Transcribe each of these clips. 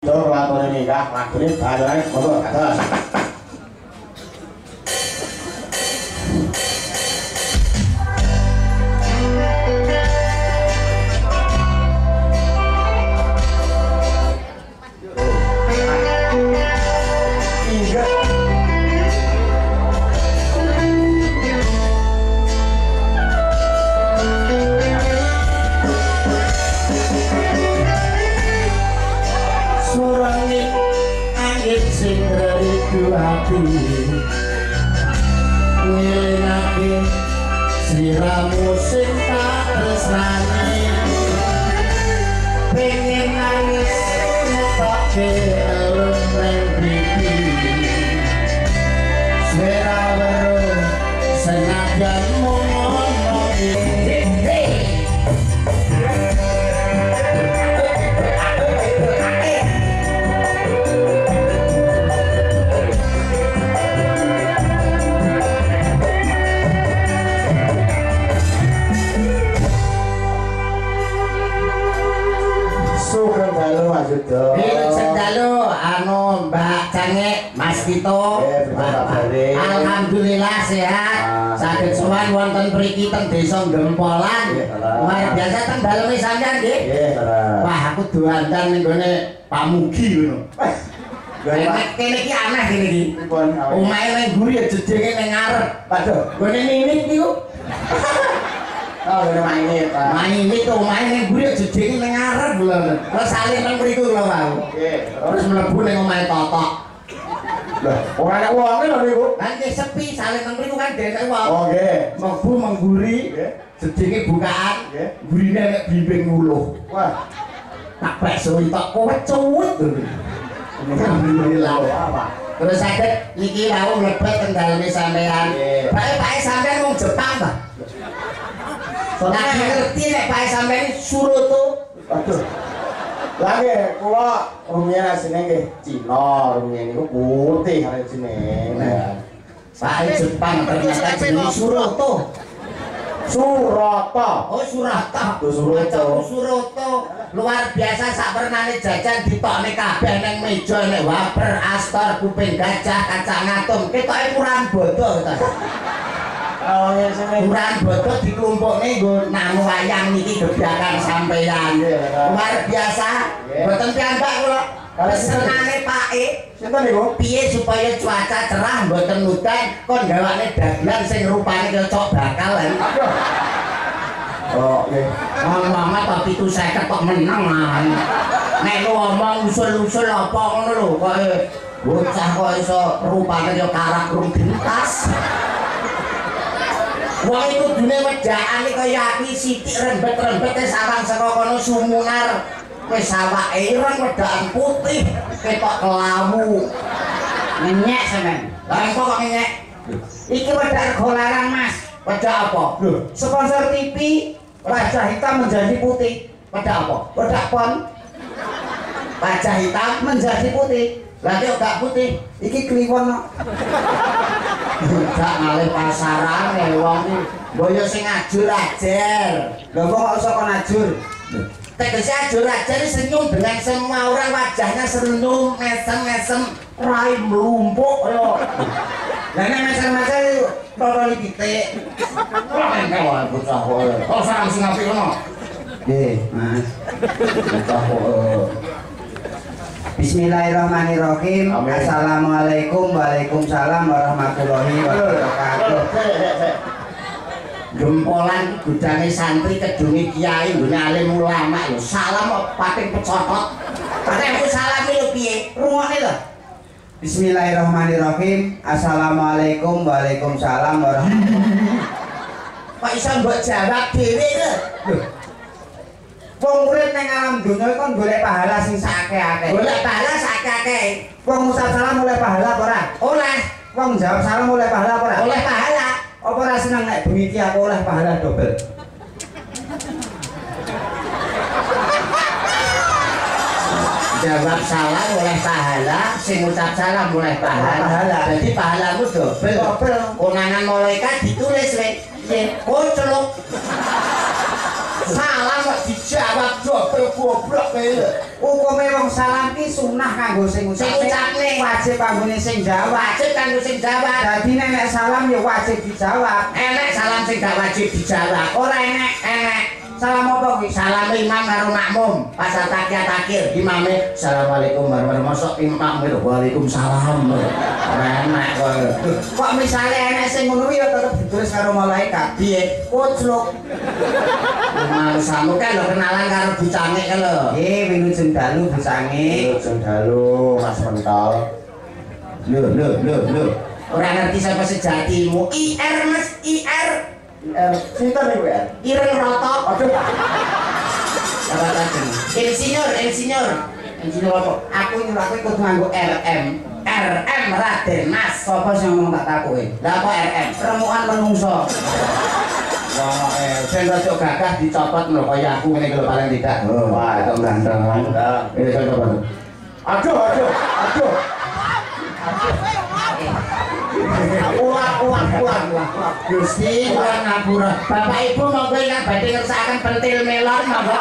Yo lakone nikah lagune balane monggo kados. Hati ngelingake sliramu sing tak tresnani pengen nangis ngetokke elem nang pipi swara weruh senajan ngono Sendalu anu Mbak Cangek Mas Tito. Alhamdulillah sehat. Saged sowan wonten mriki teng Desa Gempolan. Luar biasa teng daleme sampean nggih. Wah, aku doandan ning gone Pak Mugi ngono. Nek kene iki aneh kene iki. Omahe ning mburi jedenge ning ngarep. Waduh, gone mimik niku. Oh, main ini tuh main yang gue jadi ngarep belum. Terus saling nang mriku lho mau. Terus mlebu ning omahe Totok. Lah, ora ana wonge lho niku. Kan sepi saling nang mriku kan dhewe wong. Oh, nggih. Mlebu mengguri. Jedenge bukaan. Gurine nek bimbing nguluh. Wah. Tak bakso tok kowe-cuwet lho. Alhamdulillah. Terus saged iki wau mlebet teng daleme sampean. Bae sampean wong Jepang, Pak. Soalnya ngerti nek Pak sampeyan Suroto. Aduh. Lah nggih, kula rumiyin asline nggih Cina, rumiyin niku putih arek jenenge. Pak Jepang ternyata jenenge Suroto. Surata. Oh, Surata. Suroto. Suroto. Luar biasa sak pernane jajan ditokne kabeh ning meja nek wafer, astor, kuping gajah, kacang ngatung. Ketoke kurang bodo to. Kurang bodoh dikumpulne nggo nang wayang niki gebrakan sampeyan. Luar biasa. Mboten piyambak kula. Senengane Pake. Sinten niku? Piye supaya cuaca cerah mboten udan kon gawane dagelan sing rupane kaya cok bakal. Oh, nggih. Mama tapi itu saya kok menang. Nek lu ngomong usul-usul apa ngono lho kok bocah kok iso rupane kaya karak rung gentas. Wong iku dune wedakane kaya aki sithik rembet-rembet sarang saka kono sumunar wis awake ireng wedakan putih ketok kelamu ngenyek sampean. Lah kok ngenyek? Iki wedak rego larang Mas. Wedak apa? Lho, sponsor TV wajah hitam menjadi putih. Wedak apa? Wedak pon. Wajah hitam menjadi putih. Lah kok gak putih? Iki kliwon kok. Gak ngalih pasaran wong iki. Boyo sing ajur-ajar. Lho kok iso kon ajur? Tegese ajur-ajar senyum dengan semua orang, wajahnya senyum, mesem-mesem, rai melumpuk yo. Lah nek mesem-mesem totoli pitik. Wah, bocah kok. Kok sarang sing apik ngono? Nggih, Mas. Bocah kok. Bismillahirrahmanirrahim. Assalamualaikum waalaikumsalam warahmatullahi wabarakatuh. Gempolan gudange santri kedunge kiai nggone alim ulama lho. Salam kok pating pecotot. Pating aku salame lho piye? Rungokne lho. Bismillahirrahmanirrahim. Assalamualaikum waalaikumsalam warahmatullahi. Kok iso mbok jawab dhewe lho. Wong urip ning alam donya kon golek pahala sing sakake-akeh. Golek pahala sakake. Wong ngucap salam oleh pahala apa ora? Oleh. Wong jawab salam oleh pahala apa ora? Oleh pahala. Apa ora seneng nek bengi iki aku oleh pahala dobel? Jawab salam oleh pahala, sing ngucap salam oleh pahala. Jadi pahalamu dobel. Dobel. Konangan malaikat ditulis weh. Koceluk. Salam kok dijawab dobel goblok kowe. Hukume wong salam ki sunah kanggo sing ngucapne, wajib kanggone sing jawab. Wajib kanggo sing jawab. Dadi nek salam ya wajib dijawab. Enek salam sing gak wajib dijawab. Ora enek. Salam apa kuwi? Salam imam karo makmum. Pas takiyat akhir imame Assalamualaikum warahmatullahi wabarakatuh. Imam Waalaikumsalam. Ora enak kok misale enek sing ngono ya tetep ditulis karo malaikat. Piye? Kocluk. Malusamu kan lho kenalan karo bucange kan lho. Wilujeng dalu bucange. Wilujeng dalu Mas Mentol. Lho. Ora ngerti sapa sejatimu. IR Mas, IR. Sinten niku ya? Ireng Roto. Aduh. Apa tajeng? Insinyur apa? Aku nyuruh aku kudu nganggo RM. RM Raden Mas. Sapa sing ngomong tak takoki? Lah apa RM? Remukan menungso. Wah, sing rada gagah dicopot lho kaya aku ngene iki lho paling tidak. Wah, itu ganteng. Coba. Aduh. Ulang. Gusti, ulang ngapura. Bapak Ibu monggo ingkang badhe ngersakaken pentil melon monggo.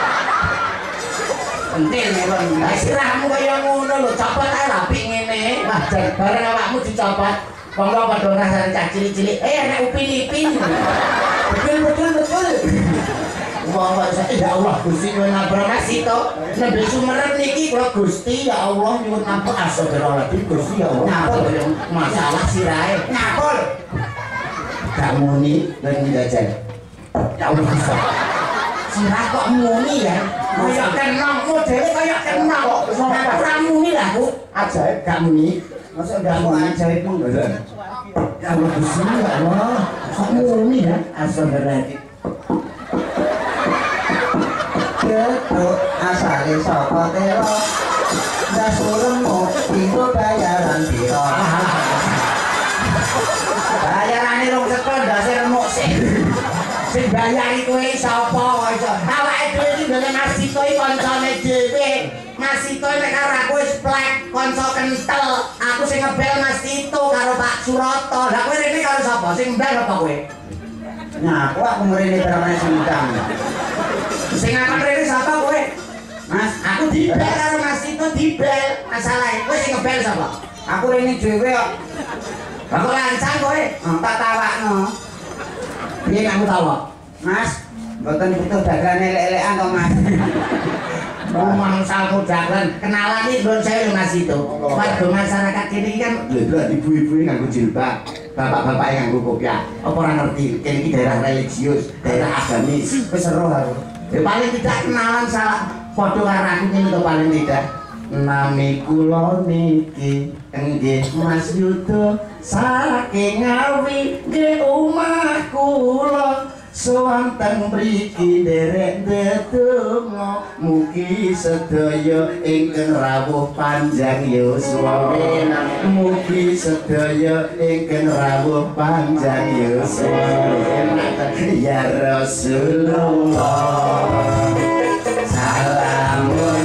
Pentil melon. Lah sirahmu kaya ngono lho, copot ae rapi ngene. Wah, bareng awakmu dicopot. Monggo padha ngrasani cah cilik-cilik. Nek upin-ipin. Betul. Wah, ya Allah Gusti nyuwun ngapura Mas itu. Nembe Sumerep niki kula Gusti ya Allah nyuwun ngapura astagfirullahaladzim Gusti ya Allah. Ngapur masalah sirahe. Ngapur. Gak muni lan jajan. Ya Allah bisa. Sirah kok muni ya? Kaya kenong modele kaya kenong kok. Ora muni lah Bu. Ajaib gak muni. Masa ndak mau ajaib monggo. Ya Allah Gusti ya Allah. Kok muni ya? Astagfirullahaladzim. Geduk asale saka telo ndas uremu iku bayaran piro bayarane rong seko ndase remuk sing bayari kowe sapa iso awake dhewe iki ndene Mas Tito iki kancane dhewe Mas Tito nek karo aku wis plek kanca kentel aku sing ngebel Mas Tito karo Pak Suroto lha kowe rene karo sapa sing mbel apa kowe nah aku mrene berapa sing ndang sing ngakon rene sapa kowe? Mas, aku dibel karo Mas Tito dibel. Masalahe kowe sing ngebel sapa? Aku rene dhewe kok. Kok lancang kowe? Tak tawakno. Piye kamu tawa? Mas, mboten butuh dagelan elek-elekan to, Mas. Mangsalmu dagelan kenalan iki ndon saya Mas Tito. Warga masyarakat kene iki kan lho ibu-ibu nganggo jilbab. Bapak-bapak yang nganggo kopiah. Apa ora ngerti? Kene iki daerah religius, daerah agamis. Wis seru aku. Ya paling tidak kenalan salah padha karo aku ngene to paling tidak. Nami kula niki nggih Mas Yudo saking Ngawi nggih omah kula sewonten mriki derek ndedonga mugi sedaya ingkang rawuh panjang yuswa mugi sedaya ingkang rawuh panjang yuswa ya Rasulullah salamun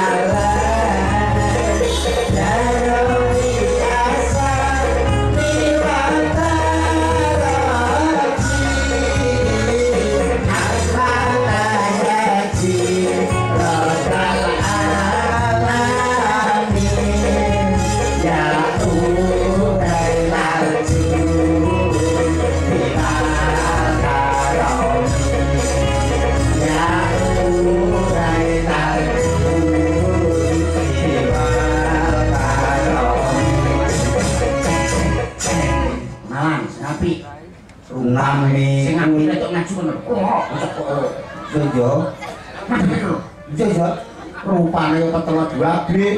nami sing ngene tok ngaji ngono. Jojo. Rupane yo ketelo duabe.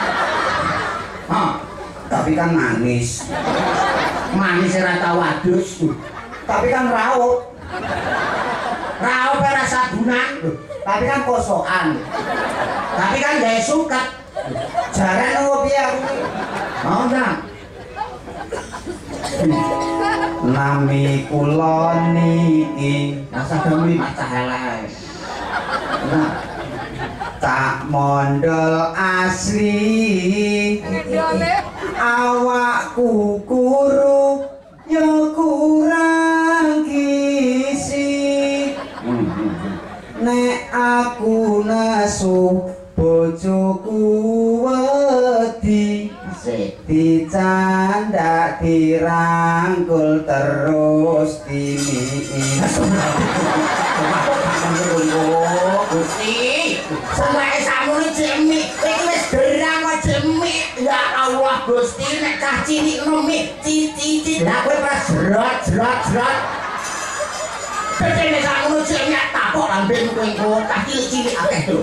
Tapi kan manis. Manis ora tau adus. Tapi kan raup. Raup ora sabunan. Tapi kan kosokan. Tapi kan gawe suket. Jaren opo piye aku iki? Mau ndang. Nami kula niki rasa demi macah elek. Nah, tak mondol asli. Awakku kuru yo kurang gizi. aku nesu bojoku wedi dicandak dirangkul terus dimiki Gusti sampai samono jemik iki wis derang kok jemik ya Allah Gusti nek cah cilik nomi cici lha kowe pas jrot Kecene samono jemik tapok lambemu kowe engko cah cilik akeh lho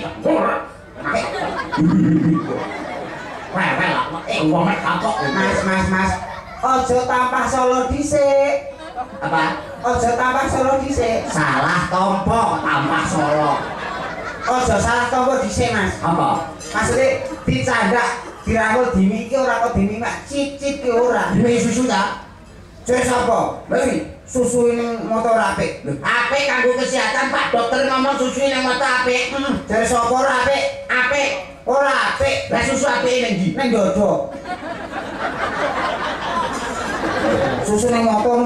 wong tapok Mas ojo tampah Solo dhisik apa ojo tampah Solo dhisik salah tompo tampah Solo ojo salah tompo dhisik Mas apa maksudnya dicandak dirangkul dimiki ora kok dimiki cicit ki ora demi susu ta jare sapa lha susu ning motor apik apik kanggo kesehatan Pak dokter ngomong susu ning motor apik jare sapa ora apik ora apik lah susu apik ning ndi ning dodo susu ning motor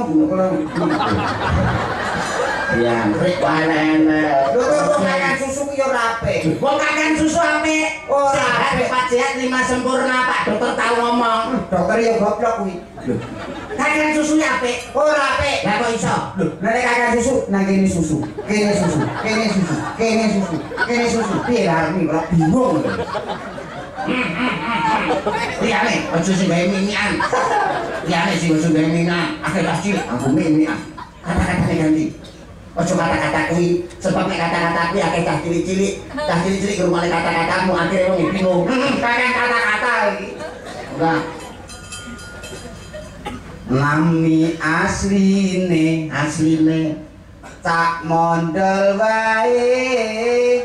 ya rek enak lho kok kakek susu ki ora apik wong kakek susu apik ora apik Pak Sehat 5 sempurna Pak dokter tahu ngomong dokter ya goblok kuwi kakek susu apik ora apik lah kok iso lho nek kakek susu nang kene susu kene susu piye arep ora bingung iya nih ojo sing gawe mimian iya nih sing ojo gawe mimian akeh kecil aku mimian kata-kata ganti ojo kata-kata kuwi sebab nek kata-kata kuwi akeh cah cilik rumane kata-katamu akhire wong bingung kakek kata-kata iki enggak nami asline tak mondel wae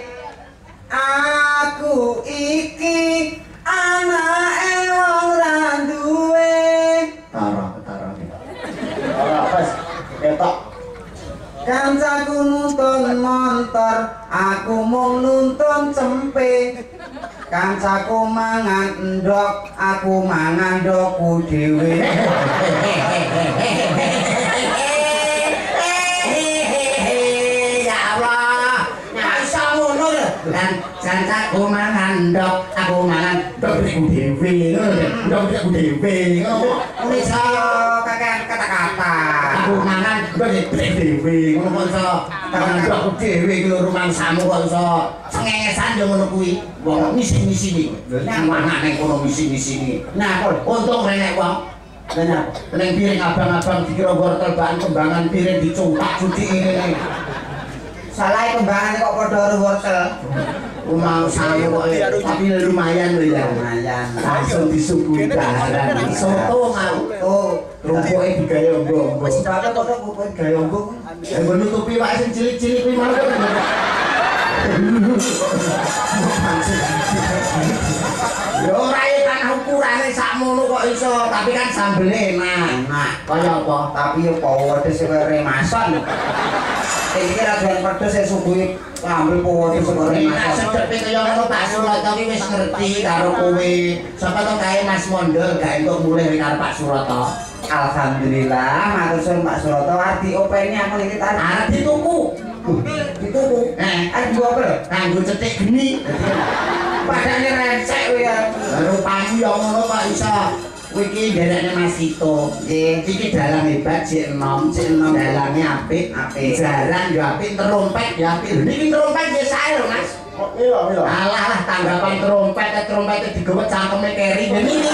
aku iki anake wong ra duwe tara wes ketok kancaku nuntun montor aku mung nuntun cempe kancaku mangan endhog aku mangan ndokku dhewe ya Allah nek iso ngono lho dan kancaku mangan ndok aku mangan ndokku dhewe ndokku dhewe ngono iso kakek kata-kata aku mangan ndokku dhewe ngono iso tangan ndokku dhewe iki lho rumangsamu kok iso cengengesan yo ngono kuwi wong misi-misi nek mangan ning kono misi-misi nah untung renek wong benar neng piring abang-abang dikira wortel bahan kembangan piring dicungkak cuci ini salah kembangannya kok padha karo wortel mau saya kok tapi lumayan lho ya lumayan langsung disuguhi daharan soto mau oh rumpuknya digaya ombong wis bakal kok rumpuk gaya ombong yang menutupi wae sing cilik-cilik kuwi mau ya ora ya tanah ukurane sakmono kok iso tapi kan sambel enak kaya apa tapi yo pedes kaya remasan iki ra doyan pedes sing subuhi ambil pedes kaya remasan sedepe kaya ngono Pak Surata ki wis ngerti karo kowe sapa to kae Mas Mondol gak entuk mulih karo Pak Surata alhamdulillah matur suwun Pak Surata arti openi aku iki arep dituku arep gua apa kanggo cetik geni padane recek kowe ya rupane ya ngono Pak iso kowe iki nderekne Mas Tito iki dalang hebat cek enom dalange apik jaran yo apik terompet yo apik niki terompet ya sae lho Mas iya alah tanggapan trompet digawe cangkeme keri ngene iki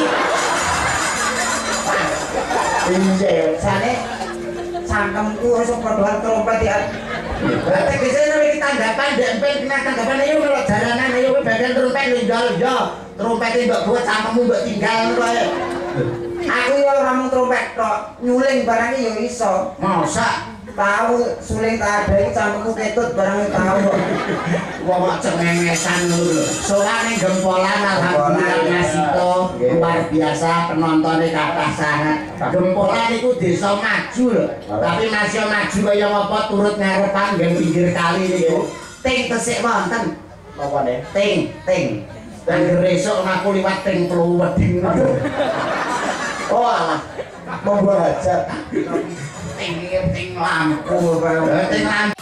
pinjel jane cangkemku wis padha trompet ya berarti biasanya iki tanggapan ndek kena tanggapan ayo melok jalanan ayo kowe bagian trompet linjol yo trompete mbok gawe cangkemmu mbok tinggal ngono ae aku ya ora mung trompet tok nyuling barang yo iso masa tahu suling tak ada iki cangkemku ketut barang tahu wong kok cengengesan ngono lho sowan ning gempolan alhamdulillah Mas Tito luar biasa penontonnya kathah sangat gempolan iku desa maju lho tapi masih maju kaya ngapa turut ngarepan nggih pinggir kali niku ting tesik wonten apa nih ting dan besok aku liwat ting telu weding oh alah mau gua hajar ting lampu ting lampu